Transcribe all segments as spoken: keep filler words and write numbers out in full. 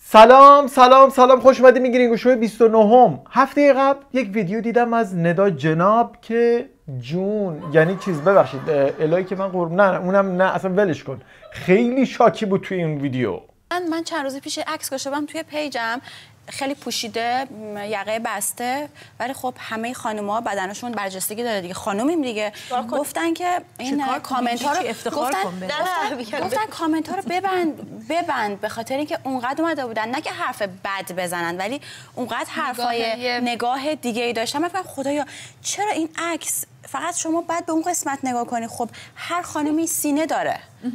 سلام سلام سلام، خوش اومدید میگیرین گوشوی بیست و نه. هفته قبل یک ویدیو دیدم از ندا جناب که جون یعنی چیز ببخشید الهی که من قرب نه اونم نه اصلا ولش کن، خیلی شاکی بود توی این ویدیو. من من چند روز پیش عکس گذاشتم توی پیجم، خیلی پوشیده، یقه بسته، ولی خب همه خانوما بدنشون برجستگی داره دیگه، خانومیم دیگه. گفتن که این کامنت ها رو گفتن گفتن کامنت ها رو ببند ببند به خاطر اینکه اونقدر اومده بودن نه که حرف بد بزنن، ولی اونقدر حرفای نگاه دیگه ای داشتن. من فکر خدایا چرا این عکس فقط شما بعد به اون قسمت نگاه کنی؟ خب هر خانمی سینه داره،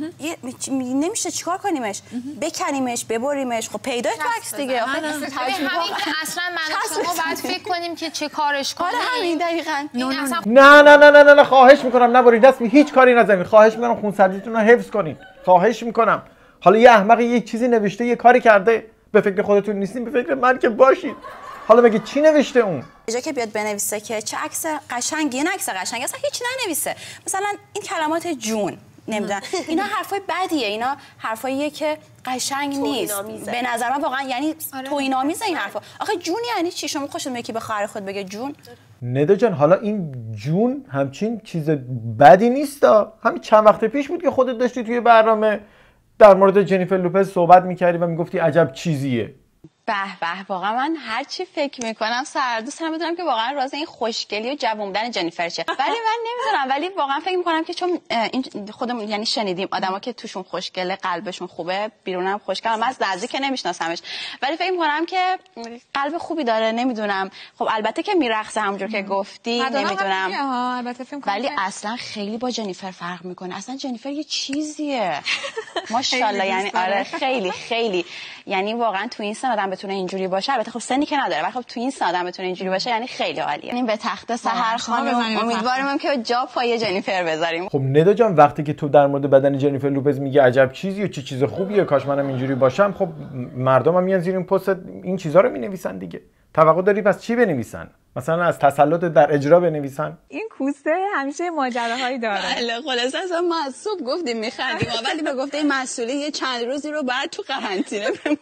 نمیشه چیکار کنیمش؟ بکنیمش، ببریمش، خب پیدا تو عکس دیگه. همین که اصلا من و شما باید فکر کنیم که چه کارش کنیم. همین دقیقاً. نه نه نه نه نه خواهش میکنم نبرید دست، هیچ کاری نزنید. خواهش میکنم خونسردیتون رو حفظ کنید، خواهش میکنم. حالا یه احمق یک چیزی نوشته، یه کاری کرده، به فکر خودتون نیستین، به فکر من که باشید. حالا مگه چی نوشته اون؟ اینجا که بیاد بنویسه که چه عکس قشنگی، نه عکس قشنگ، اصلا هیچ ننویسه. مثلا این کلمات جون نمیدونم، اینا حرفای بدیه، اینا حرفاییه که قشنگ نیست به نظر من واقعا. یعنی توهین‌آمیزه این حرفا. آخه جون یعنی چی؟ شما خوشتون یکی به خواهر خود بگه جون؟ ندا جان حالا این جون همچین چیز بدی نیست. همین چند وقت پیش بود که خودت داشتی توی برنامه در مورد جنیفر لوپز صحبت می‌کردی و میگفتی عجب چیزیه. به به، واقعا من هر چی فکر میکنم سر دوست دارم بدونم که واقعا راز این خوشگلی و جوون بودن جنیفر چیه. ولی من نمیدونم، ولی واقعا فکر میکنم که چون این خودمون یعنی شنیدیم آدما که توشون خوشگله، قلبشون خوبه، بیرونم خوشگل، من از نزدیک نمیشناسمش، ولی فکر میکنم که قلب خوبی داره. نمیدونم، خب البته که میرقصه همونجور که گفتی، نمیدونم، البته فکر میکنم ولی اصلا خیلی با جنیفر فرق میکنه. اصلا جنیفر یه چیزیه ماشاءالله. یعنی آره خیلی خیلی، یعنی واقعا تو این سن آدم بتونه اینجوری باشه. البته خب سنی که نداره، ولی خب تو این سن آدم بتونه اینجوری باشه یعنی خیلی عالیه. یعنی به تخت سحر خانم امیدوارم که جا پای جنیفر بذاریم. خب ندا جان وقتی که تو در مورد بدن جنیفر لوپز میگه عجب چیزی و چه چیز خوبیه، کاش منم اینجوری باشم، خب مردم هم میان زیر این پست این چیزا رو مینویسن دیگه. توقع داری پس چی بنویسن؟ مثلا از تسلط در اجرا بنویسن؟ این کوسه همیشه ماجراهایی داره. بله خلاص اصلا ما از صبح گفتیم میخندیم، ولی به گفته مسئولی یه چند روزی رو بعد تو قرنطینه بمونه.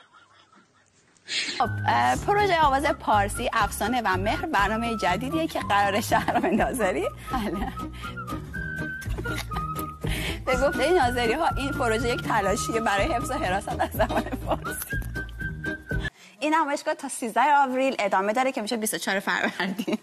خب پروژه آواز پارسی افسانه و مهر برنامه جدیدیه که قرار شهرام ناظری بله به گفته ناظری ها این پروژه یک تلاشیه برای حفظ و حراست از زبان فارسی. این نمایشگاه تا سیزده آوریل ادامه داره که میشه بیست و چهار فروردین.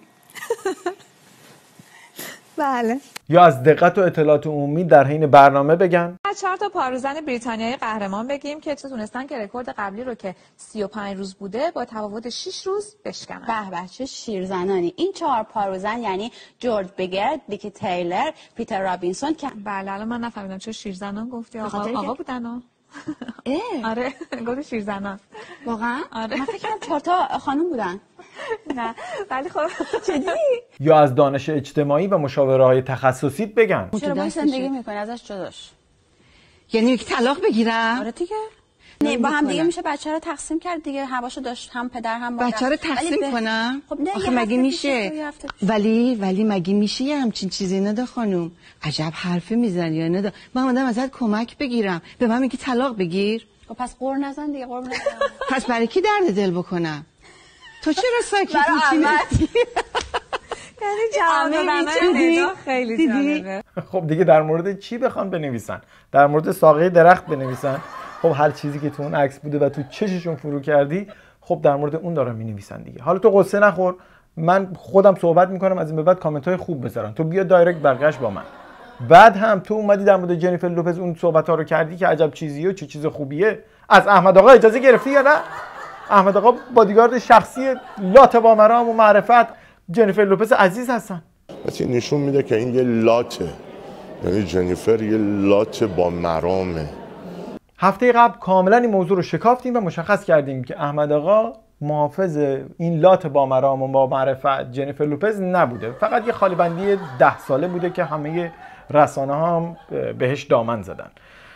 بله. یا از دقت و اطلاعات عمومی در حین برنامه بگن. از چهار تا پاروزن بریتانیایی قهرمان بگیم که تونستن که رکورد قبلی رو که سی و پنج روز بوده با تفاوت شش روز بشکنن. به به چه شیرزنانی. این چهار پاروزن یعنی جورج بگرد، دیکی تیلر، پیتر رابینسون که بله الان من نفهمیدم چه شیرزنان گفتی. آقا آقا بودن ها. آره گفت شیرزنان. واقعا؟ آره. من فکر کردم چهار تا خانم بودن. نه ولی خب جدی؟ یا از دانش اجتماعی و مشاوره‌های تخصصی بگن. چرا باید زندگی میکنی ازش جداش؟ یعنی یک طلاق بگیرم؟ آره دیگه. نه با هم دیگه میشه بچه رو تقسیم کرد دیگه، هواشو داشت هم پدر هم مادر. بچه رو تقسیم ب... کنم؟ خب نه آخه مگه میشه؟ ولی ولی مگه میشه یه همچین چیزی؟ ندا خانوم عجب حرفی میزنی یا ندا. من اومدم ازت کمک بگیرم، به من میگی طلاق بگیر؟ خب پس قور نزن دیگه، قور نزن. پس برای کی درد دل بکنم؟ تو چرا ساکت میشی؟ یعنی جواب خیلی جالبه. خب دیگه در مورد چی بخوان بنویسن؟ در مورد ساقه درخت بنویسن؟ خب هر چیزی که تو اون عکس بوده و تو چششون فرو کردی، خب در مورد اون دارن مینویسن دیگه. حالا تو قصه نخور، من خودم صحبت میکنم از این به بعد کامنت های خوب بذارن. تو بیا دایرکت بقیش با من. بعد هم تو اومدی در مورد جنیفر لوپز اون صحبت ها رو کردی که عجب چیزیه و چه چیز خوبیه. از احمد آقا اجازه گرفتی یا نه؟ احمد آقا بادیگارد شخصی لات با مرام و معرفت جنیفر لوپز عزیز هستن. مثلا نشون میده که این یه لاته، یعنی جنیفر یه لات با مرامه. هفته قبل کاملا این موضوع رو شکافتیم و مشخص کردیم که احمد آقا محافظ این لات با مرام و با معرفت جنیفر لوپز نبوده، فقط یه خالی بندی ده ساله بوده که همه رسانه ها هم بهش دامن زدن.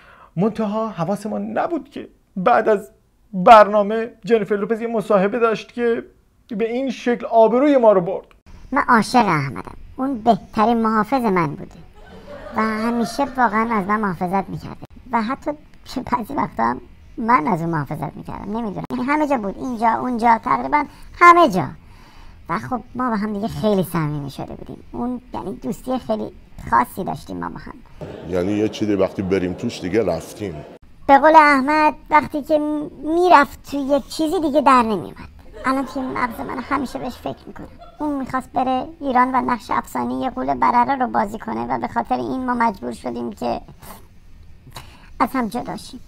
منتها حواسمون نبود که بعد از برنامه جنیفر لوپز یه مصاحبه داشت که به این شکل آبروی ما رو برد. من عاشق احمدم، اون بهترین محافظ من بوده و همیشه واقعا از من محافظت میکرده و حتی بعضی وقتا هم من از اون محافظت میکردم، نمیدونم، همه جا بود، اینجا اونجا تقریبا همه جا. و خب ما با هم دیگه خیلی صمیمی شده بودیم، اون یعنی دوستی خیلی خاصی داشتیم ما با هم. یعنی یه چیزی وقتی بریم توش دیگه رفتیم. به قول احمد وقتی که میرفت توی یک چیزی دیگه در نمیومد. الان توی مغز من همیشه بهش فکر میکنم. اون میخواست بره ایران و نقش افسانه‌ای یه غول برره رو بازی کنه و به خاطر این ما مجبور شدیم که از هم جدا شیم.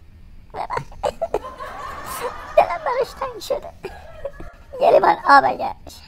دلم براش تنگ شده. یه لیوان آب اگرش.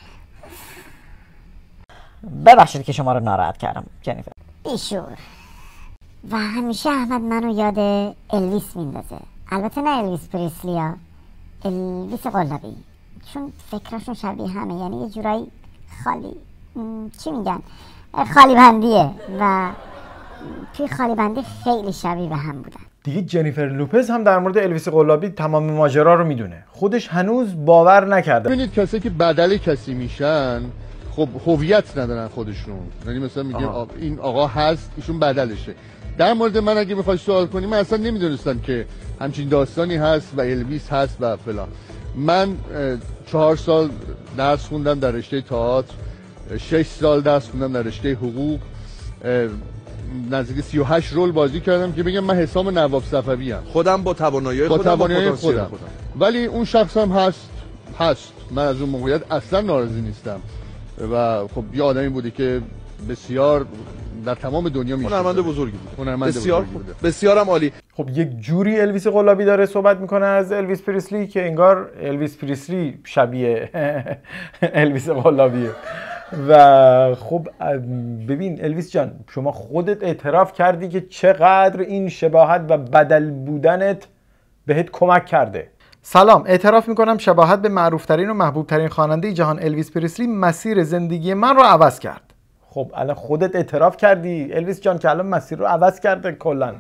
ببخشید که شما رو ناراحت کردم جنیفر. بیشور. و همیشه احمد منو یاد الویس میندازه. البته نه الویس پریسلیا، الویس قلابی، چون فکراشون شبیه همه، یعنی یه جورایی خالی چی میگن خالی بندیه و توی خالی بندی خیلی شبیه به هم بودن. دیگه جنیفر لوپز هم در مورد الویس قلابی تمام ماجرا رو میدونه. خودش هنوز باور نکرده. ببینید کسی که بدل کسی میشن خب هویت ندارن خودشون، یعنی مثلا میگه این آقا هست ایشون بدلشه. در مورد من اگه بخوای سوال کنی، من اصلا نمیدونستم که همچین داستانی هست و الویس هست و فلان. من چهار سال درس خوندم در رشته تئاتر، شش سال درس خوندم در رشته حقوق، نزدیک سی و هشت رول بازی کردم که بگم من حسام نواب صفوی ام، خودم با توانایی خودم، با توانایی خودم. خودم ولی اون شخص هم هست هست من از اون موقعیت اصلا ناراضی نیستم و خب یه آدمی بوده که بسیار در تمام دنیا میشه، هنرمند بزرگی بود، هنرمند بسیار بزرگی بوده، بسیار هم عالی. خب یک جوری الویس قلابی داره صحبت میکنه از الویس پریسلی که انگار الویس پریسلی شبیه الویس قلابیه. و خب ببین الویس جان، شما خودت اعتراف کردی که چقدر این شباهت و بدل بودنت بهت کمک کرده. سلام، اعتراف میکنم شباهت به معروفترین و محبوبترین خواننده جهان الویس پریسلی مسیر زندگی من رو عوض کرد. خب الان خودت اعتراف کردی الویس جان که الان مسیر رو عوض کرده کلا.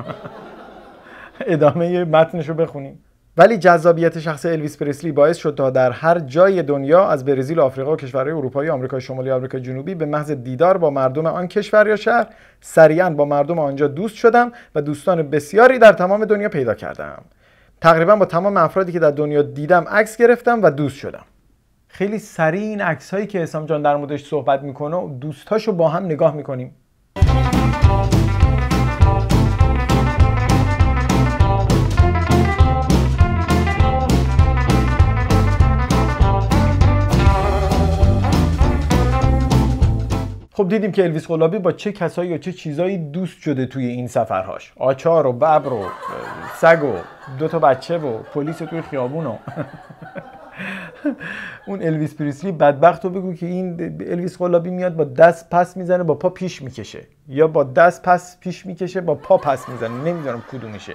ادامه متنشو بخونیم. ولی جذابیت شخص الویس پریسلی باعث شد تا در هر جای دنیا از برزیل، آفریقا و کشورهای اروپایی، آمریکای شمالی، آمریکای جنوبی به محض دیدار با مردم آن کشور یا شهر سریعاً با مردم آنجا دوست شدم و دوستان بسیاری در تمام دنیا پیدا کردم. تقریبا با تمام افرادی که در دنیا دیدم عکس گرفتم و دوست شدم. خیلی سریع این عکسایی که حسام جان در موردش صحبت میکنه و دوستاشو با هم نگاه میکنیم. خب دیدیم که الویس قلابی با چه کسایی و چه چیزایی دوست شده توی این سفرهاش. آچار و ببر و سگ و دو تا بچه و پلیس توی خیابون و اون الویس پریسلی بدبخت رو بگو که این الویس قلابی میاد با دست پس میزنه با پا پیش میکشه، یا با دست پس پیش میکشه با پا پس میزنه، نمیدونم کدومشه.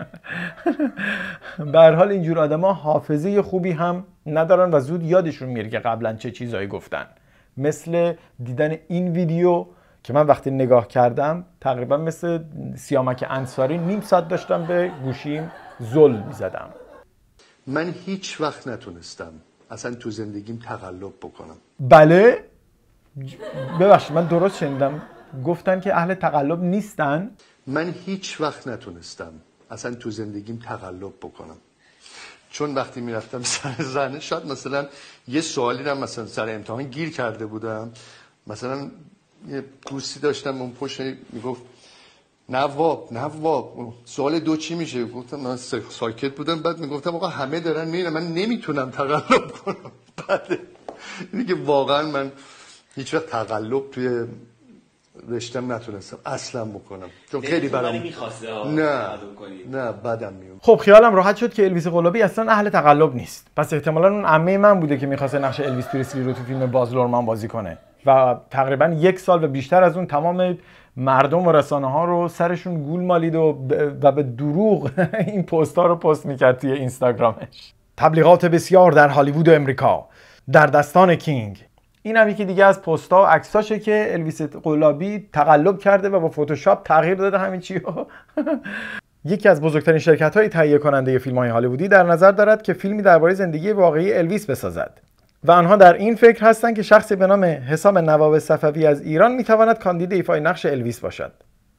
به هر حال اینجور آدما حافظه خوبی هم ندارن و زود یادشون میره که قبلا چه چیزایی گفتن. مثل دیدن این ویدیو که من وقتی نگاه کردم تقریبا مثل سیامک انصاری نیم ساعت داشتم به گوشیم زل میزدم. من هیچ وقت نتونستم اصلا تو زندگیم تقلب بکنم. بله؟ ببخشید من درست شنیدم گفتن که اهل تقلب نیستن؟ من هیچ وقت نتونستم اصلا تو زندگیم تقلب بکنم، چون وقتی میرفتم سر زنه شاید مثلا یه سوالی رو مثلا سر امتحان گیر کرده بودم، مثلا یه دوستی داشتم اون پشت میگفت نواب نواب سوال دو چی میشه، گفتم من ساکت بودم، بعد میگفتم آقا همه دارن میرن من نمیتونم تقلب کنم. بعد میگه واقعا من هیچ وقت تقلب توی رشتم نتونستم اصلا بکنم، چون خیلی برام نه نه بدم میومد. خب خیالم راحت شد که الویس قلابی اصلا اهل تقلب نیست. پس احتمالاً اون عمه من بوده که می‌خواست نقش الویس پریسلی رو تو فیلم باز لورمان بازی کنه و تقریبا یک سال و بیشتر از اون تمام مردم و رسانه ها رو سرشون گول مالید و, و به دروغ این پست ها رو پست میکرد توی اینستاگرامش. تبلیغات بسیار در هالیوود و امریکا در دستان کینگ. این هم یکی دیگه از پست ها و عکساشه که الویس قلابی تقلب کرده و با فتوشاپ تغییر داده همین چی رو. یکی از بزرگترین شرکت های تهیه کننده فیلم های هالیوودی در نظر دارد که فیلمی درباره زندگی واقعی الویس بسازد و آنها در این فکر هستند که شخصی به نام حسام نواب صفوی از ایران میتواند کاندید ایفای نقش الویس باشد.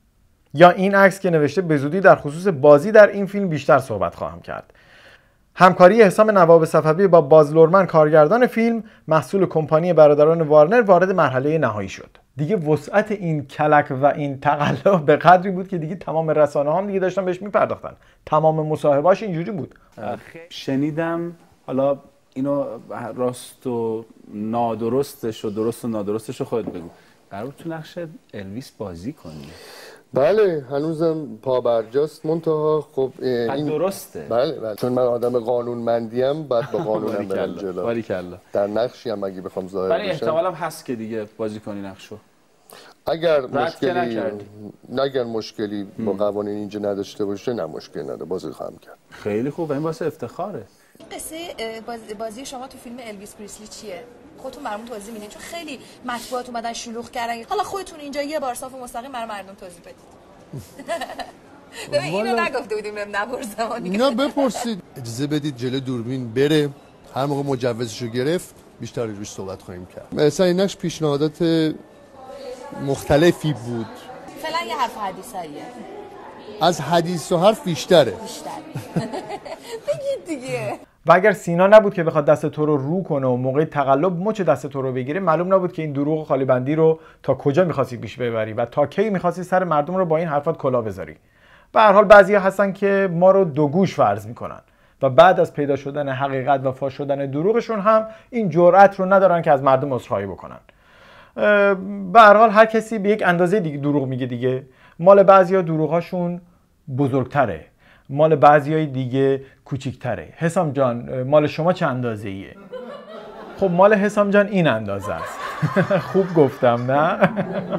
یا این عکس که نوشته به زودی در خصوص بازی در این فیلم بیشتر صحبت خواهم کرد. همکاری حسام نواب صفوی با باز لورمن کارگردان فیلم محصول کمپانی برادران وارنر وارد مرحله نهایی شد. دیگه وسعت این کلک و این تقلب به قدری بود که دیگه تمام رسانه هم دیگه داشتن بهش میپرداختن. تمام مصاحبهاش اینجوری بود. شنیدم، حالا اینو راست و نادرستش و درست و نادرستش رو خودت بگو، قرار تو نقش الویس بازی کنی؟ بله هنوزم پابرجاست، منتها خب این درسته. بله بله چون من آدم قانونمندیم بعد با قانونم برم جلو. باریکلا. در نقشی هم اگه بخوام ظاهر بشم. ولی احتمالم هست که دیگه بازی کنی نقشو. اگر مشکلی اگر مشکلی با قوانین اینجا نداشته باشه نه مشکل نداره، بازی خواهم کرد. خیلی خوب، این واسه افتخاره. قصه بازی شما تو فیلم الویس پریسلی چیه؟ خودتون برامون توضیح میدین چون خیلی مطبوعات اومدن شلوغ کردن. حالا خودتون اینجا یه بار صاف و مستقیم برای مردم توضیح بدید. ببین اینو نگفته بودیم بهم نپرسم. نه بپرسید. اجازه بدید جلو دوربین بره، هر موقع مجوزشو گرفت بیشتر روش صحبت خواهیم کرد. مثلا این نقش پیشنهادات مختلفی بود. فعلا یه حرف حدیثاییه. از حدیث و حرف بیشتره. بیشتره. بگید دیگه. و اگر سینا نبود که بخواد دست تو رو رو کنه و موقع تقلب مچ دست تو رو بگیره، معلوم نبود که این دروغ خالی بندی رو تا کجا می‌خواستی پیش ببری و تا کی می‌خواستی سر مردم رو با این حرفات کلا بذاری. به هر حال بعضیا هستن که ما رو دو گوش فرض می‌کنن و بعد از پیدا شدن حقیقت و فاش شدن دروغشون هم این جرأت رو ندارن که از مردم عذرخواهی بکنن. به هر حال هر کسی به یک اندازه دیگه دروغ میگه دیگه. مال بعضیا دروغاشون بزرگتره، مال بعضیای دیگه کوچیک‌تره. حسام جان مال شما چه اندازه ایه؟ خب مال حسام جان این اندازه است. خوب گفتم نه؟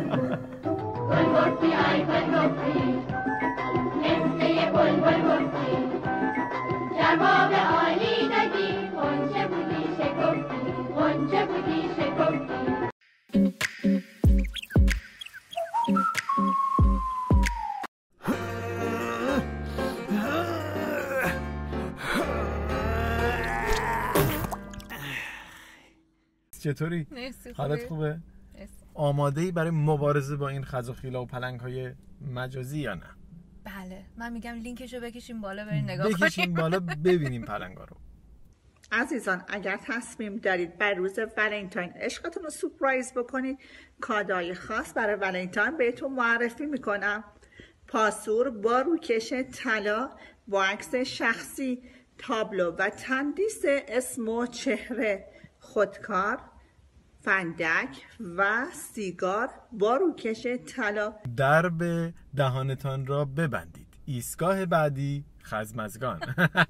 چطوری؟ حالت خوبه؟ آماده ای برای مبارزه با این خز و خیلا و پلنگ های مجازی یا نه؟ بله من میگم لینکشو بکشیم بالا بریم نگاه کنیم. بکشیم بالا ببینیم پلنگا رو. عزیزان اگر تصمیم دارید بر روز ولنتاین عشقتون رو سورپرایز بکنید، کادوی خاص برای ولنتاین بهتون معرفی میکنم. پاسور با روکش طلا با عکس شخصی، تابلو و تندیس اسم و چهره، خودکار، فندک و سیگار با روکش طلا. درب دهانتان را ببندید، ایستگاه بعدی خزمزگان.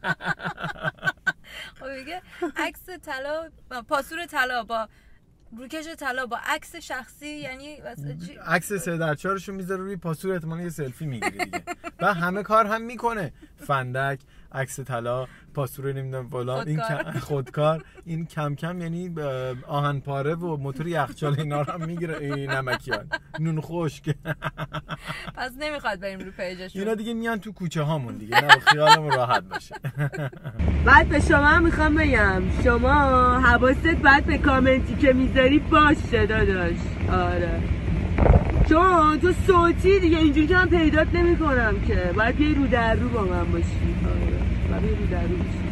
خب میگه عکس طلا، پاسور طلا با روکش طلا با عکس شخصی، یعنی عکس سه در چهارشو میذاره روی پاسور، احتمالاً یه سلفی میگیره دیگه. و همه کار هم میکنه، فندک، عکس طلا، پاسور نمیدونم فلان، این خودکار، این کم کم یعنی آهن پاره و موتور یخچال اینا رو هم میگیره. این نمکیان نون خشک. پس نمیخواد بریم رو پیجشون. اینا دیگه میان تو کوچه هامون دیگه، نه خیالمون راحت باشه. بعد به شما میخوام بگم شما حواست باید به کامنتی که میذاری باشه داداش. آره چون تو صوتی دیگه اینجوری که من پیدات نمی کنم که باید بیایی رو در رو با من باشی. آره باید بیایی رو در رو باشی.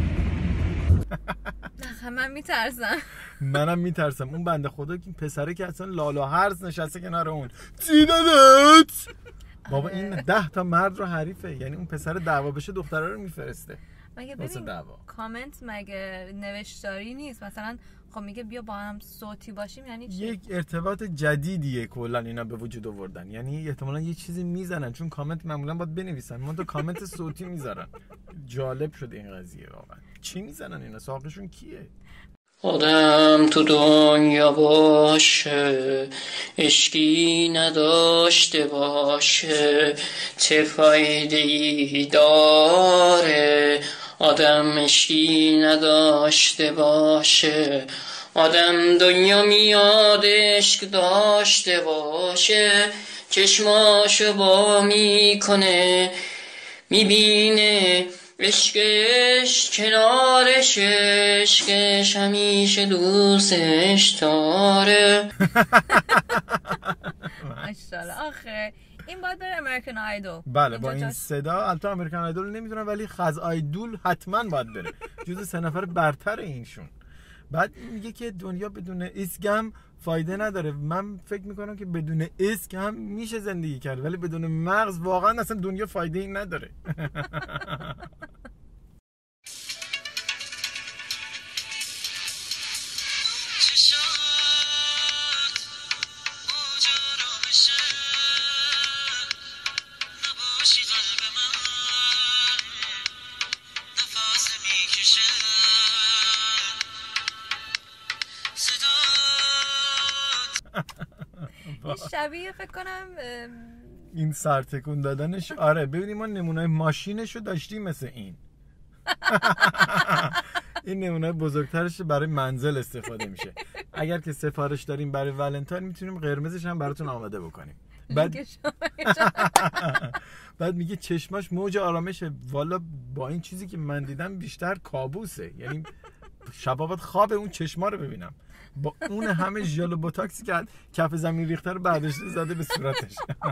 نخه من میترسم. منم میترسم. اون بنده خدا که پسره که اصلا لالا هرز نشسته کنار اون چی دادت؟ بابا این ده تا مرد رو حریفه، یعنی اون پسر دعوا بشه دختره رو میفرسته. مگه ببین کامنت مگه نوشتاری نیست؟ مثلا خب میگه بیا با هم صوتی باشیم، یعنی چی؟ یک ارتباط جدیدیه کلا اینا به وجود آوردن، یعنی احتمالاً یه چیزی میزنن، چون کامنت معمولا باید بنویسن، من تو کامنت صوتی میذارن. جالب شده این قضیه واقعا. چی میزنن اینا؟ ساقشون کیه؟ آدم تو دنیا باشه عشقی نداشته باشه چه فایده ای داره؟ آدم عشقی نداشته باشه، آدم دنیا میاد عشق داشته باشه، چشماشو با میکنه میبینه عشقش کنارش، عشقش همیشه دوستش داره. ماشاءالله. آخه این باید بره امریکن آیدول. بله با این صدا البته امریکن آیدول نمیدونم ولی خز آیدول حتما باید بره. جزو سه نفر برتر اینشون. بعد میگه که دنیا بدون اسک هم فایده نداره. من فکر میکنم که بدون اسک هم میشه زندگی کرد ولی بدون مغز واقعا اصلا دنیا فایده ای نداره. شبیه فکر کنم این سرتکون دادنش. آره ببینیم ما نمونه ماشینشو داشتیم مثل این. این نمونه بزرگترش برای منزل استفاده میشه. اگر که سفارش داریم برای ولنتاین میتونیم قرمزش هم براتون آماده بکنیم. بعد بعد میگه چشماش موج آرامشه. والا با این چیزی که من دیدم بیشتر کابوسه. یعنی شبابت خواب اون چشما رو ببینم با اون همه ژل و بوتاکسی که کف زمین ریخته رو برداشته زده به صورتش.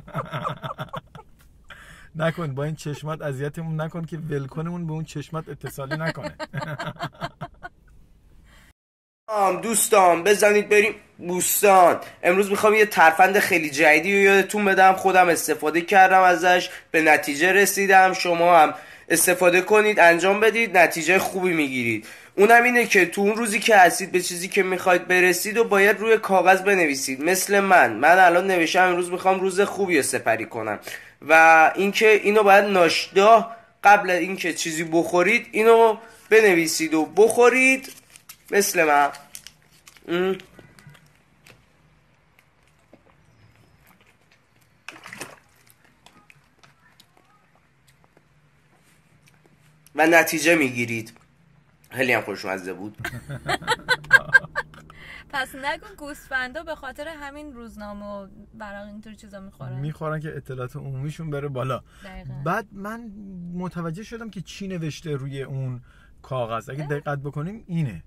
نکن با این چشمات اذیتمون نکن که ولکنمون به اون چشمات اتصالی نکنه. دوستان بزنید بریم بوستان. امروز میخوام یه ترفند خیلی جدیدی رو یادتون بدم. خودم استفاده کردم ازش، به نتیجه رسیدم. شما هم استفاده کنید، انجام بدید، نتیجه خوبی میگیرید. اونم اینه که تو اون روزی که هستید به چیزی که میخواید برسید و باید روی کاغذ بنویسید. مثل من من الان نوشتم امروز میخوام روز خوبی رو سپری کنم و اینکه اینو باید ناشتا قبل اینکه چیزی بخورید اینو بنویسید و بخورید مثل من. ام. و نتیجه میگیرید. خیلی هم خوشمزه بود. پس نگو گوسفندا به خاطر همین روزنامه و برای اینطور چیزا میخورن میخورن که اطلاعات عمومیشون بره بالا. دقیقا. بعد من متوجه شدم که چی نوشته روی اون کاغذ. اگه دقت بکنیم اینه.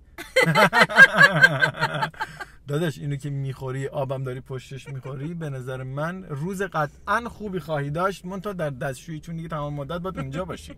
داداش اینو که میخوری آبم داری پشتش میخوری به نظر من روز قطعا خوبی خواهی داشت منتها در دستشویی چون دیگه تمام مدت باید اونجا باشی.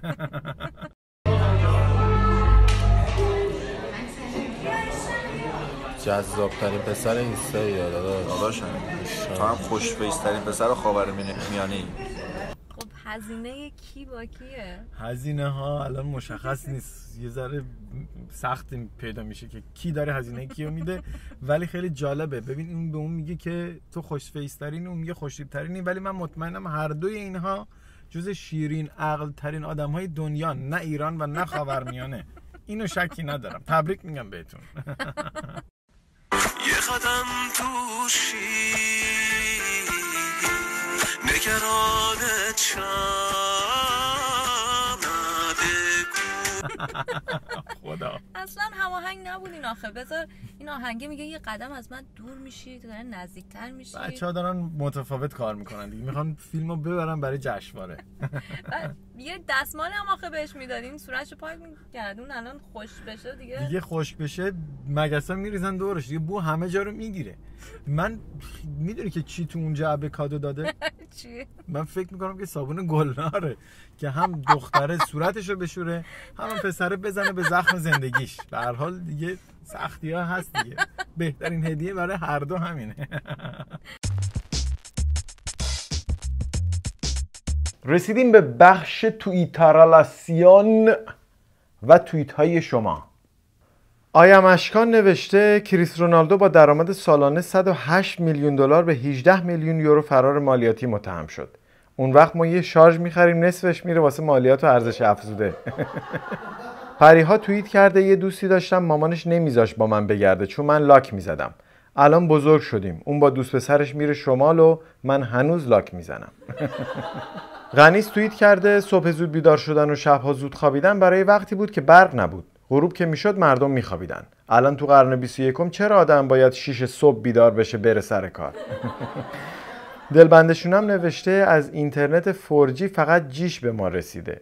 جذاب ترین پسر اینستا یا داداش داداشم تو هم خوش فیس ترین پسر خاورمیانه‌ای. خب هزینه کی با کیه؟ هزینه ها الان مشخص نیست، یه ذره سخت پیدا میشه که کی داره هزینه کیو میده، ولی خیلی جالبه. ببین این به اون میگه که تو خوش فیس ترین، اون میگه خوشتیپ ترینی، ولی من مطمئنم هر دوی اینها جز شیرین عقل ترین آدم های دنیا، نه ایران و نه خاورمیانه. اینو شکی ندارم. تبریک میگم بهتون. یه قدم توشی نگرانت شم خدا اصلا هماهنگ نبود این آخه. بذار این آهنگه میگه یه قدم از من دور میشی تو دارن نزدیکتر میشی. بچه‌ها دارن متفاوت کار میکنن دیگه، میخوان فیلمو ببرن برای جشنواره. یه دستمال هم آخه بهش میدادین صورتشو پاک می‌کردون، الان خوش بشه دیگه دیگه خوش بشه مگسا میریزن دورش دیگه، بو همه جا رو میگیره. من میدونی که چی تو اون جعبه کادو داده؟ چی؟ من فکر میکنم که صابون گلناره که هم دختره صورتشو بشوره هم, هم پسره بزنه به زخم زندگیش. به هر حال دیگه سختی ها هست دیگه، بهترین هدیه برای هر دو همینه. رسیدیم به بخش توییترالاسیون و توییت های شما. آیا مشکان نوشته کریس رونالدو با درآمد سالانه صد و هشت میلیون دلار به هجده میلیون یورو فرار مالیاتی متهم شد. اون وقت ما یه شارژ میخریم نصفش میره واسه مالیات و ارزش افزوده. پریها توییت کرده یه دوستی داشتم مامانش نمیذاش با من بگرده چون من لاک میزدم. الان بزرگ شدیم، اون با دوست پسرش میره شمال و من هنوز لاک میزنم. غنیس توییت کرده صبح زود بیدار شدن و شبها زود خوابیدن برای وقتی بود که برق نبود. غروب که میشد مردم میخوابیدن. الان تو قرن بیست و یکم چرا آدم باید شیش صبح بیدار بشه بره سر کار؟ دلبندشونم نوشته از اینترنت فور جی فقط جیش به ما رسیده.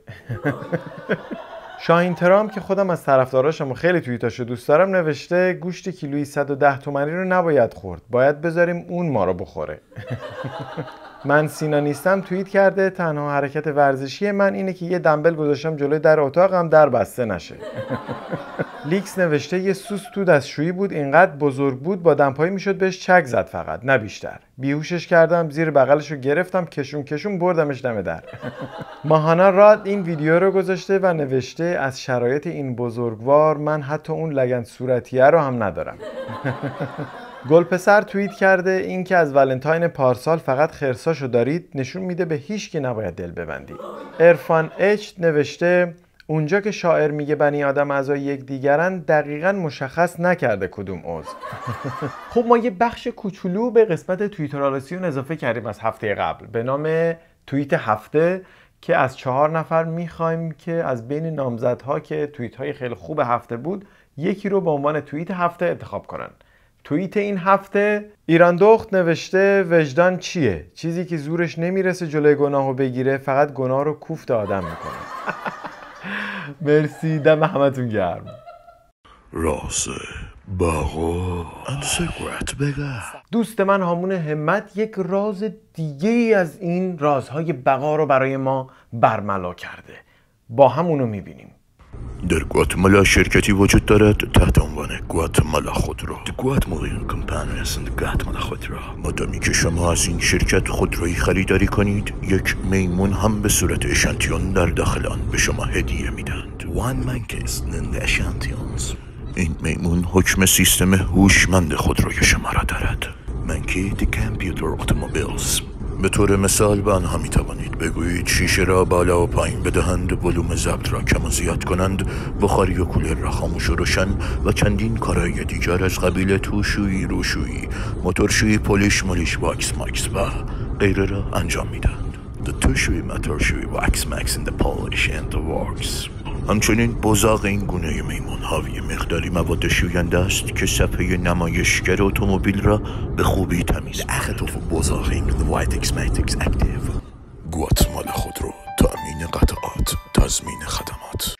شاهین ترام که خودم از طرفداراشم و خیلی توییتاشو دوست دارم نوشته گوشت کیلویی صد و ده تومانی رو نباید خورد، باید بذاریم اون ما رو بخوره. من سینا نیستم توییت کرده تنها حرکت ورزشی من اینه که یه دنبل گذاشتم جلوی در اتاقم در بسته نشه. لیکس نوشته یه سوس تو دستشویی بود اینقدر بزرگ بود با دمپایی میشد بهش چک زد فقط نه بیشتر. بیهوشش کردم زیر بغلشو گرفتم کشون کشون بردمش دم در. ماهانا راد این ویدیو رو گذاشته و نوشته از شرایط این بزرگوار من حتی اون لگن صورتیه رو هم ندارم. گلپسر توییت کرده این که از ولنتاین پارسال فقط خرساشو دارید نشون میده به هیچ کی نباید دل ببندی. عرفان اچ نوشته اونجا که شاعر میگه بنی آدم اعضای یک دیگرن دقیقاً مشخص نکرده کدوم عضو. خب ما یه بخش کوچولو به قسمت توییترالسیون اضافه کردیم از هفته قبل به نام توییت هفته که از چهار نفر میخوایم که از بین نامزدها که توییت های خیلی خوب هفته بود یکی رو به عنوان توییت هفته انتخاب کنن. توییت این هفته ایران دخت نوشته وجدان چیه؟ چیزی که زورش نمیرسه جلوی گناهو بگیره فقط گناه رو کوفت آدم میکنه. مرسی دم همتون گرم. راز بقا انسگرت بگه. دوست من هامون همت یک راز دیگه ای از این رازهای بقا رو برای ما برملا کرده. با همونو میبینیم. در گواتمالا شرکتی وجود دارد تحت عنوان گواتمالا خودرو. The Guatemalan Company هستند گواتمالا خودرو. مادامی که شما از این شرکت خودرویی خریداری کنید یک میمون هم به صورت اشانتیون در داخل آن به شما هدیه میدند. One Mankist in the Eshantillons. این میمون حکم سیستم هوشمند خودروی شما را دارد. منکی دی کامپیوتر اتومبیلز. به طور مثال به آنها می توانید بگویید شیشه را بالا و پایین بدهند، ولوم ضبط را کم و زیاد کنند، بخاری و کولر را خاموش و روشن و چندین کارهای دیگر از قبیل توشویی، روشویی، موتورشویی، پولیش، مولیش، واکس ماکس و غیره را انجام می دهند. The توشویی، موتورشویی، واکس ماکس and the polish and the works. همچنین بزاق این گونه میمون حاوی مقداری مواد شوینده است که صفحه نمایشگر اتومبیل را به خوبی تمیز اخطاف بزاق این وایت اکسماتیکس اکتیو. گواتمالا خودرو، تأمین قطعات، تضمین خدمات.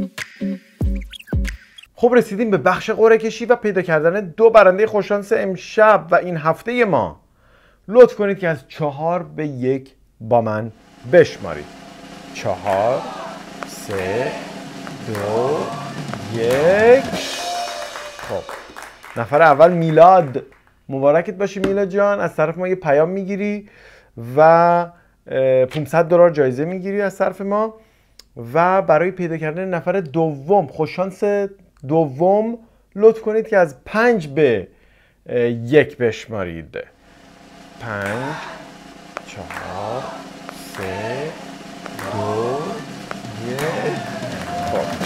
خب رسیدیم به بخش قرعه کشی و پیدا کردن دو برنده خوششانس امشب و این هفته ما. لطف کنید که از چهار به یک با من بشمارید. چهار، سه، دو، یک. خب نفر اول میلاد، مبارکت باشه میلاد جان. از طرف ما یه پیام میگیری و پانصد دلار جایزه میگیری از طرف ما. و برای پیدا کردن نفر دوم خوششانس دوم لطف کنید که از پنج به یک بشمارید. پنج، چهار، سه، دو، یک. خب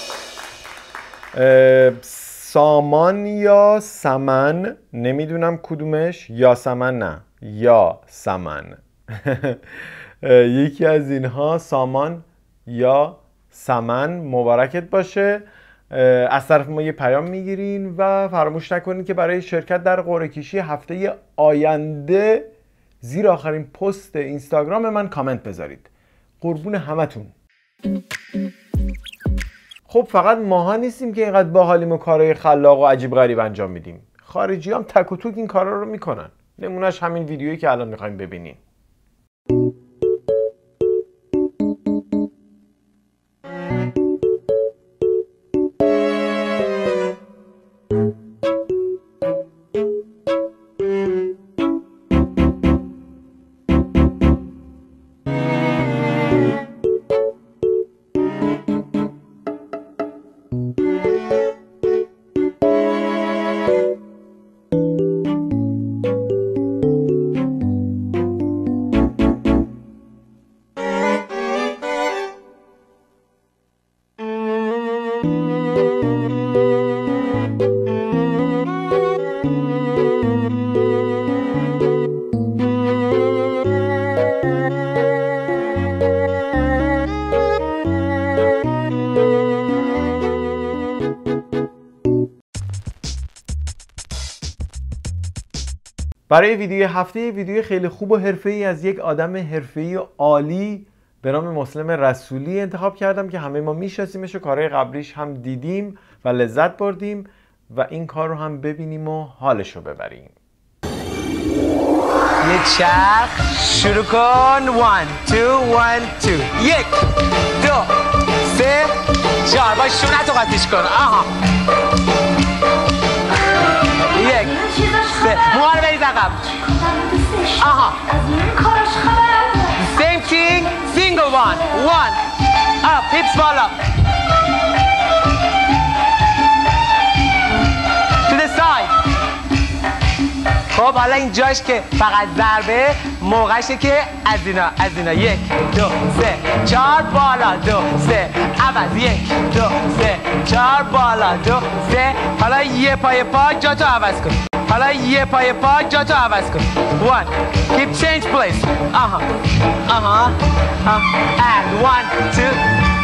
سامان یا سمن، نمیدونم کدومش، یا سمن نه یا سمن. یکی از اینها، سامان یا سمن، مبارکت باشه. از طرف ما یه پیام میگیرین و فراموش نکنید که برای شرکت در قرعه کشی هفته آینده زیر آخرین پست اینستاگرام من کامنت بذارید. قربون همتون. خب فقط ماها نیستیم که اینقدر باحالیم و کارهای خلاق و عجیب غریب انجام میدیم. خارجی هم تک و توک این کارا رو میکنن. نمونهش همین ویدیویی که الان میخوایم ببینین. برای ویدیو هفته ویدیو خیلی خوب و حرفه‌ای از یک آدم حرفه‌ای و عالی به نام مسلم رسولی انتخاب کردم که همه ما میشناسیمش و کارهای قبلیش هم دیدیم و لذت بردیم و این کار رو هم ببینیم و حالش رو ببریم. یه چرخ شروع کن. one two one two. یک دو سه چهار. با شونتو قاطیش کن. آها. یک سه. موها رو بریز عقب. آها. same thing. single one. one up. hips بالا. to the side. خب حالا این جاش که فقط ضربه موقعشه که از اینا از اینا. یک دو سه چهار بالا. دو سه عوض. یک دو سه چهار بالا. دو سه. حالا یه پای پا جاتو عوض کن. حالا یه پای پا جاتو عوض کن. one keep change place. آها آها and one two.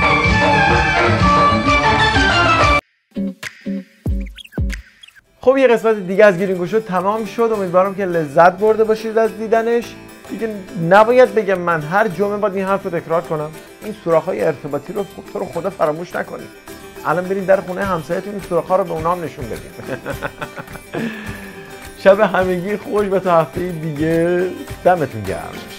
خب یه قسمت دیگه از گیرینگو شد تمام شد. امیدوارم که لذت برده باشید از دیدنش. دیگه نباید بگم من هر جمعه باید این حرف رو تکرار کنم. این سوراخ‌های ارتباطی رو تو رو خدا فراموش نکنید. الان برید در خونه همسایه‌تون این سوراخ‌ها رو به اونها هم نشون بدید. شب همگی خوش و تا هفته دیگه دمتون گرم.